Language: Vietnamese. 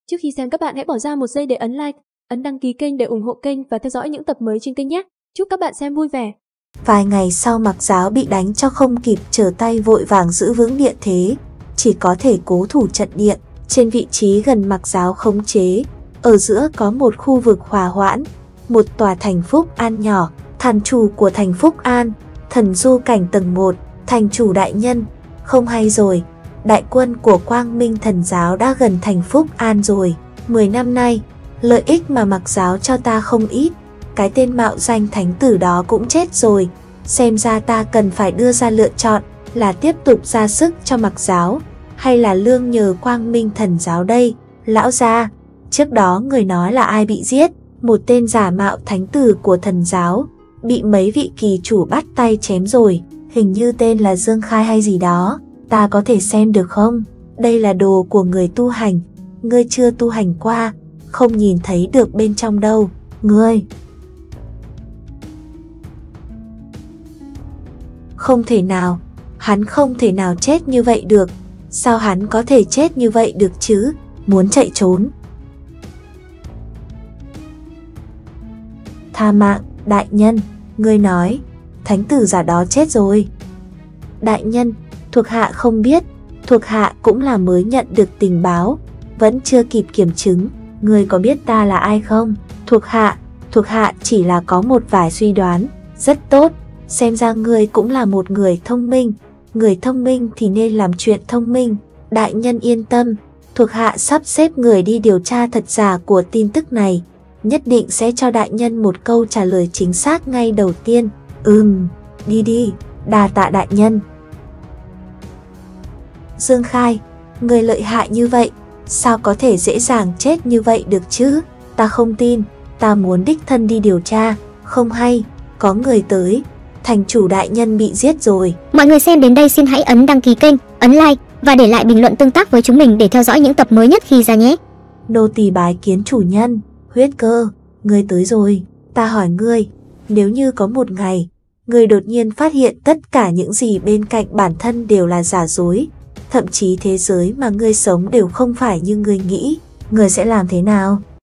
Trước khi xem các bạn hãy bỏ ra một giây để ấn like, ấn đăng ký kênh để ủng hộ kênh và theo dõi những tập mới trên kênh nhé. Chúc các bạn xem vui vẻ. Vài ngày sau Mạc Giáo bị đánh cho không kịp trở tay vội vàng giữ vững địa thế, chỉ có thể cố thủ trận địa. Trên vị trí gần Mạc Giáo khống chế, ở giữa có một khu vực hòa hoãn, một tòa thành Phúc An nhỏ. Thành chủ của thành Phúc An, thần du cảnh tầng 1, thành chủ đại nhân, không hay rồi, đại quân của Quang Minh Thần Giáo đã gần thành Phúc An rồi. 10 năm nay, lợi ích mà Mạc Giáo cho ta không ít, cái tên mạo danh thánh tử đó cũng chết rồi, xem ra ta cần phải đưa ra lựa chọn là tiếp tục ra sức cho Mạc Giáo, hay là lương nhờ Quang Minh Thần Giáo đây. Lão gia, trước đó người nói là ai bị giết? Một tên giả mạo thánh tử của thần giáo, bị mấy vị kỳ chủ bắt tay chém rồi, hình như tên là Dương Khai hay gì đó, ta có thể xem được không? Đây là đồ của người tu hành, ngươi chưa tu hành qua, không nhìn thấy được bên trong đâu, ngươi. Không thể nào, hắn không thể nào chết như vậy được, sao hắn có thể chết như vậy được chứ, muốn chạy trốn. Tha mạng, đại nhân, ngươi nói, thánh tử giả đó chết rồi. Đại nhân, thuộc hạ không biết, thuộc hạ cũng là mới nhận được tình báo, vẫn chưa kịp kiểm chứng, ngươi có biết ta là ai không? Thuộc hạ chỉ là có một vài suy đoán, rất tốt, xem ra ngươi cũng là một người thông minh thì nên làm chuyện thông minh. Đại nhân yên tâm, thuộc hạ sắp xếp người đi điều tra thật giả của tin tức này, nhất định sẽ cho đại nhân một câu trả lời chính xác ngay đầu tiên. Đi, đa tạ đại nhân. Dương Khai, người lợi hại như vậy, sao có thể dễ dàng chết như vậy được chứ? Ta không tin, ta muốn đích thân đi điều tra. Không hay, có người tới, thành chủ đại nhân bị giết rồi. Mọi người xem đến đây xin hãy ấn đăng ký kênh, ấn like và để lại bình luận tương tác với chúng mình để theo dõi những tập mới nhất khi ra nhé. Nô tỳ bái kiến chủ nhân. Huyết Cơ, ngươi tới rồi. Ta hỏi ngươi, nếu như có một ngày, ngươi đột nhiên phát hiện tất cả những gì bên cạnh bản thân đều là giả dối, thậm chí thế giới mà ngươi sống đều không phải như ngươi nghĩ, ngươi sẽ làm thế nào?